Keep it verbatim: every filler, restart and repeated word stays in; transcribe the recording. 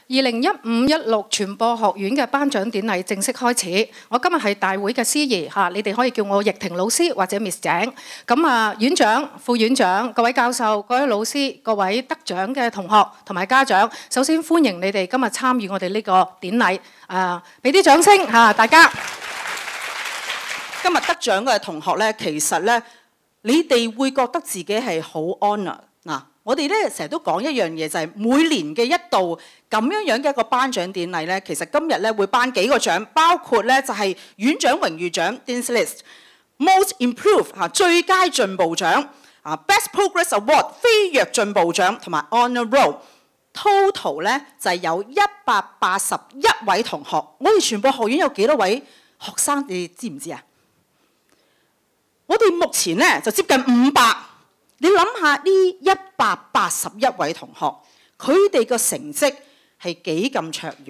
二零一五一六傳播學院嘅頒獎典禮正式開始。我今日係大會嘅司儀嚇，你哋可以叫我易婷老師或者 Miss 井。咁啊，院長、副院長、各位教授、各位老師、各位得獎嘅同學同埋家長，首先歡迎你哋今日參與我哋呢個典禮。誒，俾啲掌聲嚇大家。 今日得獎嘅同學咧，其實咧，你哋會覺得自己係好 honor 嗱。我哋咧成日都講一樣嘢，就係每年嘅一度咁樣樣嘅一個頒獎典禮咧，其實今日咧會頒幾個獎，包括咧就係院長榮譽獎 Dean's List、Most Improved 嚇最佳進步獎啊 Best Progress Award 飛躍進步獎同埋 Honor Roll。Total 咧就係有一百八十一位同學。我哋傳播學院有幾多位學生？你知唔知啊？我哋目前咧就接近五百。你諗下呢一百八十一位同學，佢哋個成績係幾咁卓越？